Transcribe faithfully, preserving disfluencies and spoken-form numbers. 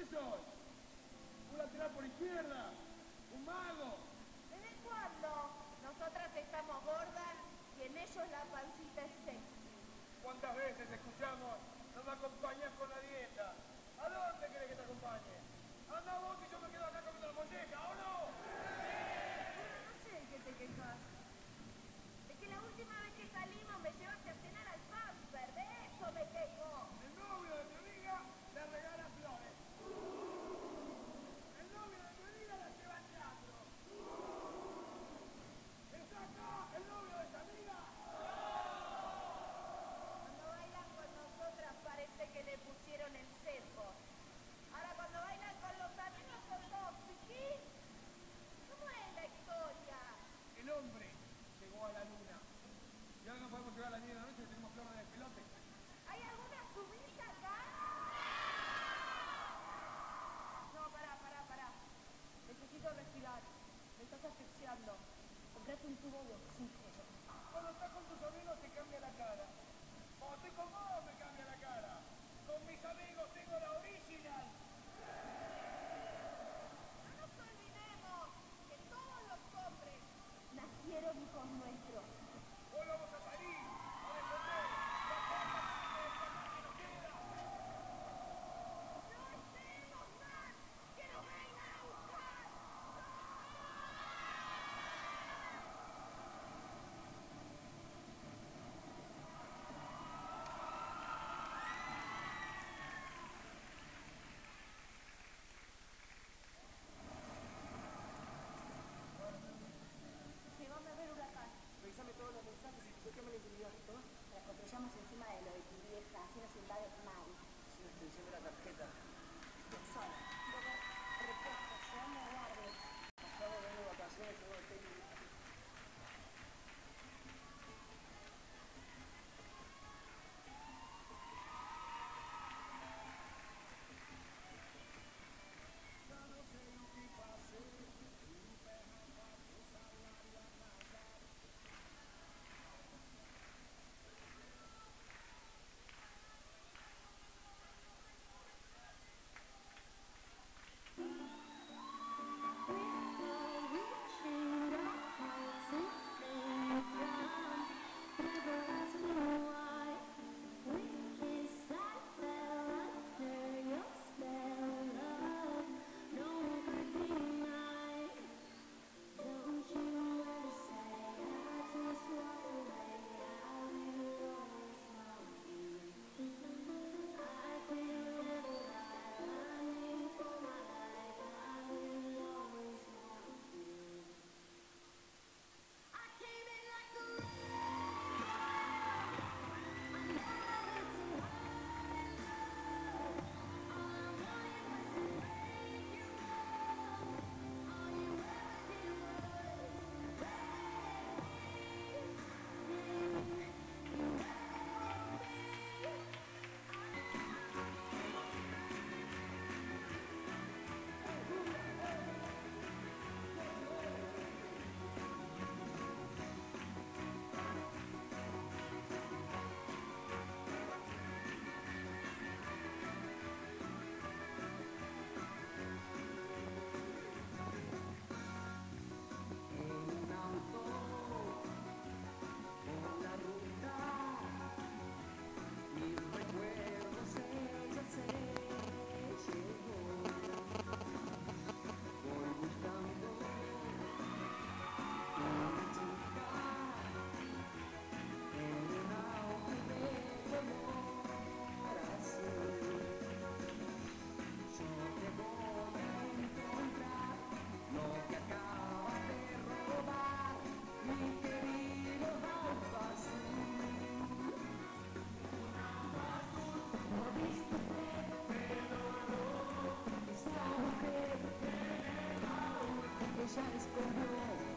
soy? ¿Un lateral por izquierda? ¿Un mago? ¿Desde cuándo? Nosotras estamos gordas y en ellos la pancita es sexy. ¿Cuántas veces escuchamos, no me acompañas con la dieta? ¿A dónde querés que te acompañe? Anda vos y yo me quedo acá comiendo la molleja, ¿o no? No sé de qué te quejas. Es que la última vez que salimos me llevaste a cenar al Pamper, de eso me quejo. El novio de mi amiga le regala flores. El novio de mi amiga la lleva al teatro. ¿Está acá el novio de esta amiga? Cuando bailan con nosotras parece que le pusieron el cepo. Ahora cuando bailan con los amigos son todos piquín. ¿Cómo es la historia? El hombre llegó a la luna. Y ahora no podemos llegar a las diez de la noche que tenemos flores de pelote. ¿Hay alguna sumisa acá? No, pará, pará, pará. Necesito respirar. Me estás asfixiando. Comprate un tubo de oxígeno. Cuando estás con tus amigos te cambia la cara. Cuando estoy con vos me cambia la cara. Con mis amigos tengo la original. No nos olvidemos que todos los hombres nacieron con nuestro. Hoy vamos a París a defender la cosa del país que nos queda. ¡No esperemos más! ¡Que nos vengan a buscar! Llévame a ver Huracán. Revisame todos los mensajes y chequeame la intimidad. Toma. Las construyamos encima de lo de tu vieja, así nos invade mal. Es una extensión de la tarjeta. Sola. Luego, repuesto, yo no guardo. Acabo de venir de vacaciones, tengo el técnico. Ella escogió